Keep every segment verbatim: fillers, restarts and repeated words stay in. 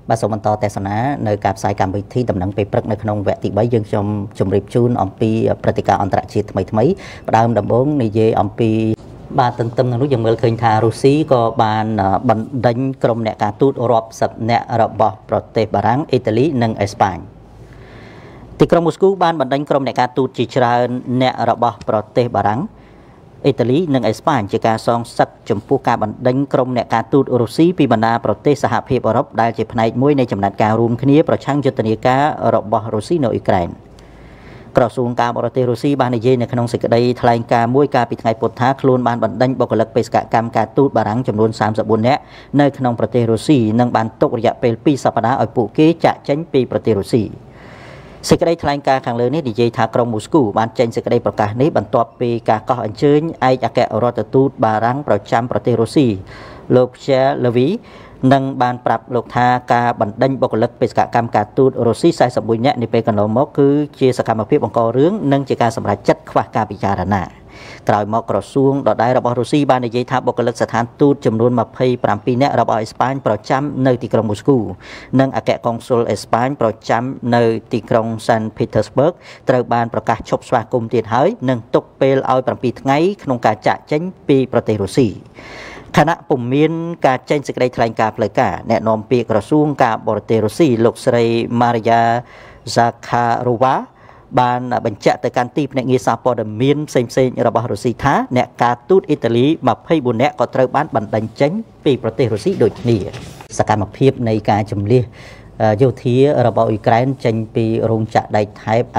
បាទសូមបន្តទេសនានៅការផ្សាយកម្មវិធីដំណឹងពេលព្រឹកនៅក្នុងវគ្គទីបីយើងខ្ញុំជម្រាបជូនអំពីព្រឹត្តិការណ៍អន្តរជាតិថ្មីថ្មីផ្ដើមដំបូងនិយាយអំពីបាទទន្ទឹមនឹងនោះយើងមើលឃើញថារុស្ស៊ីក៏បានបណ្ដេញក្រុមអ្នកការទូតរាប់សិបអ្នករបស់ប្រទេសបារាំងអ៊ីតាលីនិងអេស្ប៉ាញទីក្រុងមូស្គូបានបណ្ដេញក្រុមអ្នកការទូតជាច្រើនអ្នករបស់ប្រទេសបារាំងអ៊ីតាលីនិងអេស្ប៉ាញជាការសងសឹកចំពោះការបណ្ដេញក្រុមអ្នកការទូតរុស្ស៊ីពីបណ្ដាប្រទេសសហភាពអឺរ៉ុបដែលជាផ្នែកមួយនៃចំណាត់ការរួមគ្នាប្រឆាំងយុទ្ធនាការរបស់រុស្ស៊ីនៅអ៊ុយក្រែនក្រសួងការបរទេសរុស្ស៊ីបាននិយាយនៅក្នុងសេចក្តីថ្លែងការណ៍មួយកាលពីថ្ងៃពុធថាខ្លួនបានបណ្ដេញបុគ្គលិកបេសកកម្មការទូតបារាំងចំនួនសាមសិបបួននាក់នៅក្នុងប្រទេសរុស្ស៊ីនិងបានទុករយៈពេលពីរសប្តាហ៍ឲ្យពួកគេចាកចេញពីប្រទេសរុស្ស៊ីសេចក្តីថ្លែងការណ៍ខាងលើនេះនិយាយថាក្រុងមូស្គូបានចេញសេចក្តីប្រកាសនេះបន្ទាប់ពីការកោះអញ្ជើញឯកអគ្គរដ្ឋទូតបារាំងប្រចាំប្រទេសរុស្ស៊ីលោក Pierre Levy និងបានប្រាប់លោកថាការបណ្ដេញបុគ្គលិកបេសកកម្មការទូតរុស្ស៊ីសែនសិបមួយនាក់នាពេលកន្លងមកគឺជាសកម្មភាពបង្ករឿងនិងជាការសម្រេចចិត្តខ្វះការពិចារណាក្រោយមកក្រសួងដដែលរបស់រុស្ស៊ីបាននិយាយថាបុគ្គលិកស្ថានទូតចំនួនម្ភៃប្រាំពីរនាក់របស់អេស្ប៉ាញប្រចាំនៅទីក្រុងមូស្គូនិងអគ្គកុងស៊ុលអេស្ប៉ាញប្រចាំនៅទីក្រុង Saint Petersburg ត្រូវបានប្រកាសឈប់ស្វាគមន៍ទៀតហើយនិងទុកពេលឲ្យប្រាំពីរថ្ងៃក្នុងការចាកចេញពីប្រទេសរុស្ស៊ីខណៈពុំមានការចេញសេចក្តីថ្លែងការណ៍ផ្លូវការអ្នកនាំពាក្យក្រសួងការបរទេសរុស្ស៊ីលោកស្រី Maria Zakharova បានបញ្ជាក់ទៅកាន់ទីភ្នាក់ងារសារព័ត៌មានផ្សេងៗរបស់រុស្ស៊ីថាអ្នកការទូតអ៊ីតាលីម្ភៃបួននាក់ក៏ត្រូវបានបណ្ដេញចេញពីប្រទេសរុស្ស៊ីដូចគ្នាសកម្មភាពនៃការជំលះយោធារបស់អ៊ុយក្រែនចេញពីរោងចក្រដែកថែប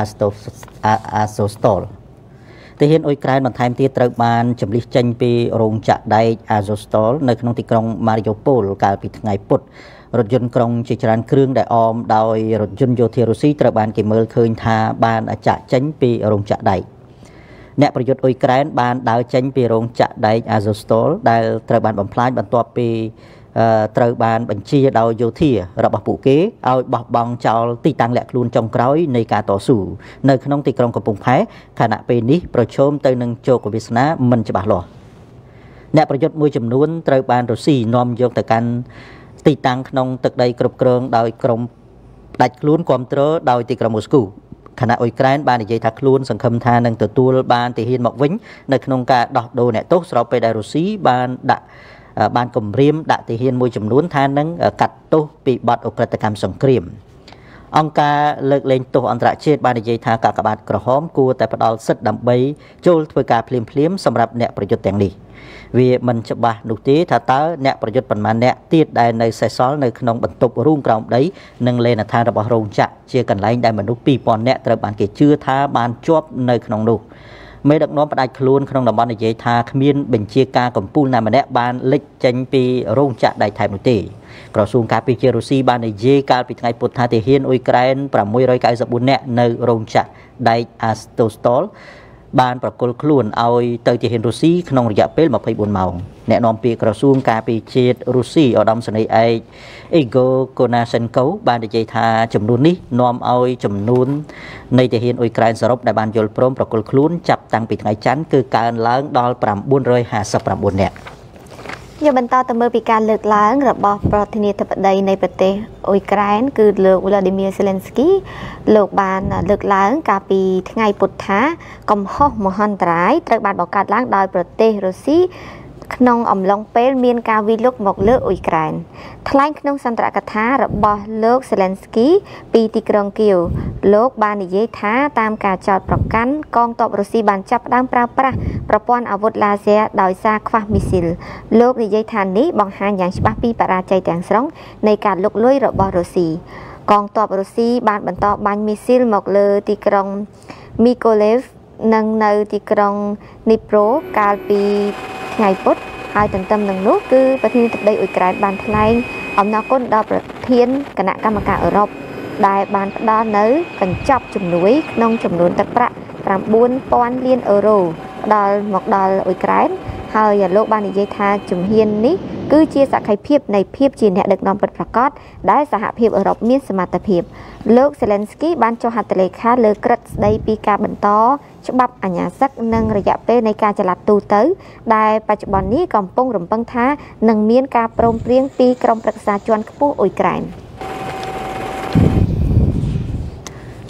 Azovstal ទាហានអ៊ុយក្រែនបន្ថែមទៀតត្រូវបានជំលះចេញពីរោងចក្រដែក Azovstal នៅក្នុងទីក្រុង Mariupol កាលពីថ្ងៃពុធរថយន្តក្រុងជាច្រើនគ្រឿងដែលអមដោយរថយន្តយោធារុស្ស៊ីត្រូវបានគេមើលឃើញថាបានចាក់ចេញពីរោងចក្រដែកអ្នកប្រយុទ្ធអ៊ុយក្រែនបានដើរចេញពីរោងចក្រដែក Azovstal ដែលត្រូវបានបំផ្លាញបន្ទាប់ពីត្រូវបានបញ្ជាដោយយោធារបស់ពួកគេឲ្យបោះបង់ចោលទីតាំងលាក់ខ្លួនចុងក្រោយនៃការតស៊ូនៅក្នុងទីក្រុងកំពង់ផែខណៈពេលនេះប្រឈមទៅនឹងជោគវាសនាមិនច្បាស់លាស់អ្នកប្រយុទ្ធមួយចំនួនត្រូវបានរុស្ស៊ីនាំយកទៅកាន់ទីតាំងក្នុងទឹកដីគ្រប់គ្រងដោយក្រុមផ្ដាច់ខ្លួនគ្រប់គ្រងដោយទីក្រុងមូស្គូខណៈអ៊ុយក្រែនបាននិយាយថាខ្លួនសង្ឃឹមថានឹងទទួលបានទាហានមកវិញនៅក្នុងការដោះដូរអ្នកទោសស្របពេលដែលរុស្ស៊ីបានដាក់បានគម្រាមដាក់ទាហានមួយចំនួនថានឹងកាត់ទោសពីបទអក្រិតកម្មសង្គ្រាមអង្គការលើកលែងទោសអន្តរជាតិបាននិយាយថាកាកបាទក្រហមគួរតែផ្ដល់សិទ្ធិដើម្បីចូលធ្វើការភ្លាមភ្លាមសម្រាប់អ្នកប្រយុទ្ធទាំងនេះវាមិនច្បាស់នោះទេថាតើអ្នកប្រយុទ្ធប៉ុន្មានអ្នកទៀតដែលនៅសេសសល់នៅក្នុងបន្ទប់រូងក្រោមដីនិងលេនដ្ឋានរបស់រោងចក្រជាកន្លែងដែលមនុស្សពីរពាន់នាក់ត្រូវបានគេជឿថាបានជាប់នៅក្នុងនោះមេដឹកនាំផ្ដាច់ខ្លួនក្នុងតំបន់និយាយថាគ្មានបញ្ជាការកម្ពុជាណាម្នាក់បានលេចចេញពីរោងចក្រដែកថែបនោះទេក្រសួងការពារជាតិរុស្ស៊ីបាននិយាយកាលពីថ្ងៃពុធថាទាហានអ៊ុយក្រែនប្រាំមួយរយកៅសិបបួននាក់នៅរោងចក្រដែក Azovstal បានប្រគល់ខ្លួនឲ្យទៅទាហានរុស្ស៊ីក្នុងរយៈពេលម្ភៃបួនម៉ោងអ្នកនាំពាក្យក្រសួងការពារជាតិរុស្ស៊ីឧត្តមសេនីយ៍ឯក Igor Konashenko បាននិយាយថាចំនួននេះនាំឲ្យចំនួននៃទាហានអ៊ុយក្រែនសរុបដែលបានយល់ព្រមប្រគល់ខ្លួនចាប់តាំងពីថ្ងៃច័ន្ទគឺកើនឡើងដល់ប្រាំបួនរយហាសិបប្រាំបួននាក់យើងបន្តទៅមើលពីការលើកឡើងរបស់ប្រធានាធិបតីនៃប្រទេសអ៊ុយក្រែនគឺលោក Volodymyr Zelensky លោកបានលើកឡើងកាលពីថ្ងៃពុធថាកំហុសមហន្តរាយត្រូវបានបង្កើតឡើងដោយប្រទេសរុស្ស៊ីក្នុងអំឡុងពេលមានការវិលុកមកលើអ៊ុយក្រែនថ្លែងក្នុងសន្ទរកថារបស់លោក Zelensky ពីទីក្រុងគៀវលោកបាននិយាយថាតាមការចោទប្រកាន់កងទ័ពរុស្ស៊ីបានចាប់ផ្ដើមប្រើប្រាស់ប្រព័ន្ធអាវុធឡាស៊ែរដោយសារខ្វះមីស៊ីលលោកនិយាយថានេះបង្ហាញយ៉ាងច្បាស់ពីបរាជ័យទាំងស្រុងនៃការលុកលុយរបស់រុស្ស៊ីកងទ័ពរុស្ស៊ីបានបន្តបាញ់មីស៊ីលមកលើទីក្រុង Mykolaiv និងនៅទីក្រុង Dnipro កាលពីថ្ងៃពុធហើយទន្ទឹមនឹងនោះគឺប្រធានាធិបតីអ៊ុយក្រែនបានថ្លែងអំណរគុណដល់ប្រធានគណៈកម្មការអឺរ៉ុបដែលបានផ្ដល់នៅកញ្ចប់ជំនួយក្នុងចំនួនទឹកប្រាក់ប្រាំបួនពាន់លានអឺរ៉ូផ្ដល់មកដល់អ៊ុយក្រែនហើយលោកបាននិយាយថាជំហាននេះគឺជាសក្ខីភាពនៃភាពជាអ្នកដឹកនាំពិតប្រាកដដែលសហភាពអឺរ៉ុបមានសមត្ថភាពលោក Zelensky បានចុះហត្ថលេខាលើក្រឹត្យស្ដីពីការបន្តច្បាប់អាជ្ញាសិទ្ធិនិងរយៈពេលនៃការចល័តទូទៅដែលបច្ចុប្បន្ននេះកំពុងរំពឹងថានឹងមានការព្រមព្រៀងពីក្រុមប្រឹក្សាជាន់ខ្ពស់អ៊ុយក្រែន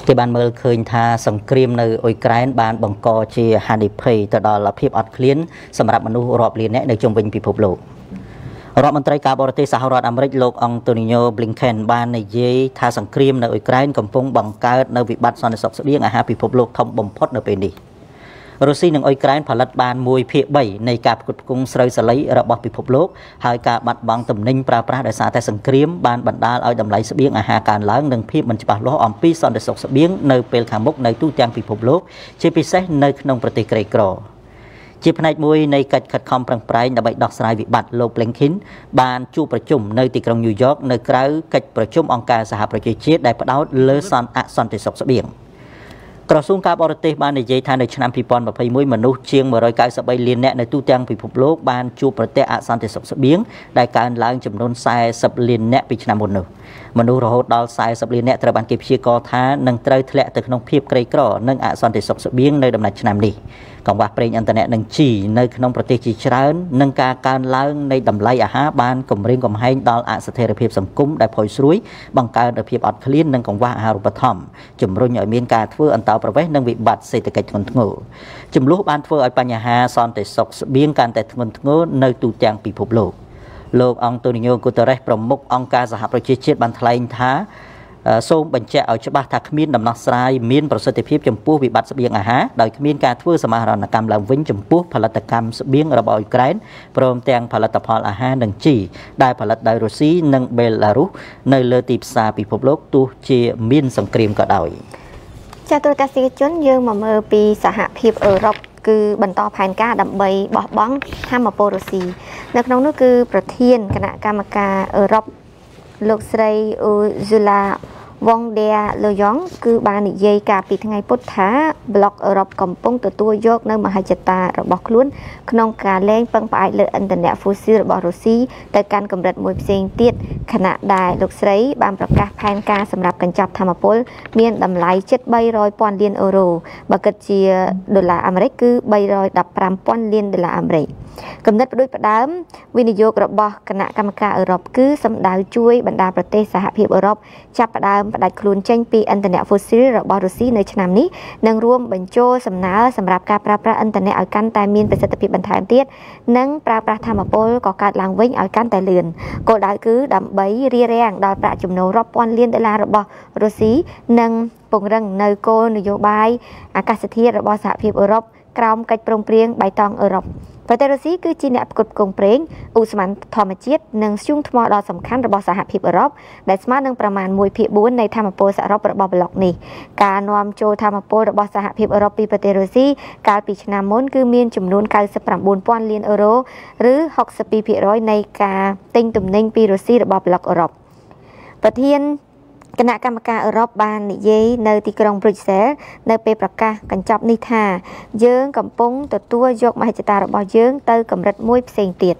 គេបានមើលឃើញថាសង្គ្រាមនៅអ៊ុយក្រែនបានបង្កជាហានិភ័យទៅដល់ភាពអត់ឃ្លានសម្រាប់មនុស្សរាប់លាននាក់នៅជុំវិញពិភពលោករដ្ឋមន្ត្រីការបរទេសសហរដ្ឋអាមេរិកលោកអង់តូនីញ៉ូ Blinken បាននិយាយថាសង្គ្រាមនៅអ៊ុយក្រែនកំពុងបង្កើតនៅវិបត្តិសន្តិសុខស្បៀងអាហារពិភពលោកធំបំផុតនៅពេលនេះរុស្ស៊ីនិងអ៊ុយក្រែនផលិតបានមួយភាគបីនៃការផ្គត់ផ្គង់ស្រូវសាលីរបស់ពិភពលោកហើយការបាត់បង់ទំនិញប្រើប្រាស់ដោយសារតែសង្គ្រាមបានបណ្ដាលឲ្យតម្លៃស្បៀងអាហារកើនឡើងនិងភាពមិនច្បាស់លាស់អំពីសន្តិសុខស្បៀងនៅពេលខាងមុខនៅទូទាំងពិភពលោកជាពិសេសនៅក្នុងប្រទេសក្រីក្រជាផ្នែកមួយនៃកិច្ចខិតខំប្រឹងប្រែងដើម្បីដោះស្រាយវិបត្តិលោក Blinken បានជួបប្រជុំនៅទីក្រុងញូវយ៉កនៅក្រៅកិច្ចប្រជុំអង្គការសហប្រជាជាតិដែលផ្ដោតលើសន្តិអសន្តិសុខស្បៀងក្រសួងការបរទេសបាននិយាយថានៅឆ្នាំពីរពាន់ម្ភៃមួយមនុស្សជាងមួយរយកៅសិបបីលាននាក់នៅទូទាំងពិភពលោកបានជួបប្រទះអសន្តិសុខស្បៀងដែលកើនឡើងចំនួនសែសិបលាននាក់ពីឆ្នាំមុននោះមនុស្សរហូតដល់សែសិបលាននាក់ត្រូវបានគេព្យាករណ៍ថានឹងត្រូវធ្លាក់ទៅក្នុងភាពក្រីក្រនិងអសន្តិសុខស្បៀងនៅដំណាច់ឆ្នាំនេះកង្វះប្រេងឥន្ធនៈនិងជីនៅក្នុងប្រទេសជាច្រើននិងការកើនឡើងនៃតម្លៃអាហារបានគំរាមកំហែងដល់អស្ថិរភាពសង្គមដែលផុយស្រួយបង្កើននូវភាពអត់ឃ្លាននិងកង្វះអាហារូបត្ថម្ភជំរុញឲ្យមានការធ្វើអន្តោប្រវេសន៍និងវិបត្តិសេដ្ឋកិច្ចធ្ងន់ធ្ងរចំនួនបានធ្វើឲ្យបញ្ហាសន្តិសុខស្បៀងកាន់តែធ្ងន់ធ្ងរនៅទូទាំងពិភពលោកលោកអង់តូនីញ៉ូ ហ្គូតេរ៉េសប្រមុខអង្គការសហប្រជាជាតិបានថ្លែងថាសូមបញ្ជាក់ឲ្យច្បាស់ថាគ្មានដំណោះស្រាយមានប្រសិទ្ធភាពចំពោះវិបត្តិស្បៀងអាហារដោយគ្មានការធ្វើសមាហរណកម្មឡើងវិញចំពោះផលិតកម្មស្បៀងរបស់អ៊ុយក្រែនព្រមទាំងផលិតផលអាហារនិងជីដែលផលិតដោយរុស្ស៊ីនិងបេឡារុសនៅលើទីផ្សារពិភពលោកទោះជាមានសង្គ្រាមក៏ដោយចាទូរទស្សនិកជនយើងមកមើលពីសហភាពអឺរ៉ុបគឺបន្តផែនការដើម្បីបោះបង់ថាមពលរុស្ស៊ីនៅក្នុងនោះគឺប្រធានគណៈកម្មការអឺរ៉ុបលោកស្រីអូហ្ស៊ូឡាវងដេលូយ៉ងគឺបាននិយាយកាលពីថ្ងៃពុធថាប្លុកអឺរ៉ុបកំពុងទទួលយកនៅមហិច្ឆតារបស់ខ្លួនក្នុងការលែងពឹងផ្អែកលើឥន្ធនៈហ្វូស៊ីលរបស់រុស្ស៊ីទៅកាន់កម្រិតមួយផ្សេងទៀតខណៈដែលលោកស្រីបានប្រកាសផែនការសម្រាប់កញ្ចប់ថាមពលមានតម្លៃជិតបីរយពាន់លានអឺរ៉ូបើគិតជាដុល្លារអាមេរិកគឺបីរយដប់ប្រាំពាន់លានដុល្លារអាមេរិកកំណត់ផ្ដួចផ្ដើមវិនិយោគរបស់គណៈកម្មការអឺរ៉ុបគឺសម្ដៅជួយបណ្ដាប្រទេសសហភាពអឺរ៉ុបចាប់ផ្ដើមផ្ដាច់ខ្លួនចេញពីឥន្ធនៈហ្វូស៊ីលរបស់រុស្ស៊ីនៅឆ្នាំនេះនិងរួមបញ្ចូលសំណើសម្រាប់ការប្រើប្រាស់ឥន្ធនៈឲ្យកាន់តែមានប្រសិទ្ធភាពបន្ថែមទៀតនិងប្រើប្រាស់ថាមពលកកើតឡើងវិញឲ្យកាន់តែលឿនគោលដៅគឺដើម្បីរារាំងដល់ប្រាក់ចំណូលរាប់ពាន់លានដុល្លាររបស់រុស្ស៊ីនិងពង្រឹងនៅគោលនយោបាយអាកាសធាតុរបស់សហភាពអឺរ៉ុបក្រោមកិច្ចព្រមព្រៀងបៃតងអឺរ៉ុបប្រទេសរុស្ស៊ីគឺជាអ្នកផ្គត់ផ្គង់ប្រេងឧស្ម័នធម្មជាតិនិងធ្យូងថ្មដ៏សំខាន់របស់សហភាពអឺរ៉ុបដែលស្មើនឹងប្រមាណមួយភាគបួននៃថាមពលសរុបរបស់ប្លុកនេះការនាំចូលថាមពលរបស់សហភាពអឺរ៉ុបពីប្រទេសរុស្ស៊ីកាលពីឆ្នាំមុនគឺមានចំនួនកៅសិបប្រាំបួនពាន់លានអឺរ៉ូឬហុកសិបពីរភាគរយនៃការទិញទំនិញពីរុស្ស៊ីរបស់ប្លុកអឺរ៉ុបប្រធានគណៈកម្មការអឺរ៉ុបបាននិយាយនៅទីក្រុង Brussels នៅពេលប្រកាសកញ្ចប់នេះថាយើងកំពុងទទួលយកមហិច្ឆតារបស់យើងទៅកម្រិតមួយផ្សេងទៀត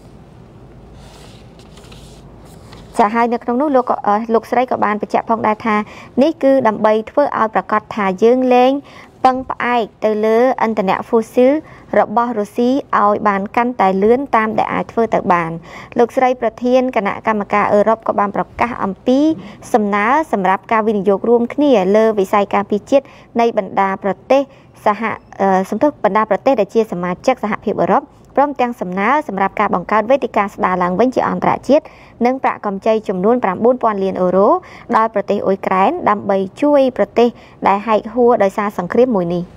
ចាហើយនៅក្នុងនោះលោកលោកស្រីក៏បានបញ្ជាក់ផងដែរថានេះគឺដើម្បីធ្វើឲ្យប្រកាសថាយើងលែងពឹងផ្អែកទៅលើឥន្ធនៈហ្វូស៊ីលរបស់រុស្ស៊ីឲ្យបានកាន់តែលឿនតាមដែលអាចធ្វើទៅបានលោកស្រីប្រធានគណៈកម្មការអឺរ៉ុបក៏បានប្រកាសអំពីសំណើសម្រាប់ការវិនិយោគរួមគ្នាលើវិស័យការពារជាតិនៃបណ្ដាប្រទេសសហសំទុះបណ្ដាប្រទេសដែលជាសមាជិកសហភាពអឺរ៉ុបព្រមទាំងសំណើសម្រាប់ការបង្កើតវេទិកាស្ដារឡើងវិញជាអន្តរជាតិនិងប្រាក់កម្ចីចំនួនប្រាំបួនពាន់លានអឺរ៉ូដល់ប្រទេសអ៊ុយក្រែនដើម្បីជួយប្រទេសដែលហែកហួរដោយសារសង្គ្រាមមួយនេះ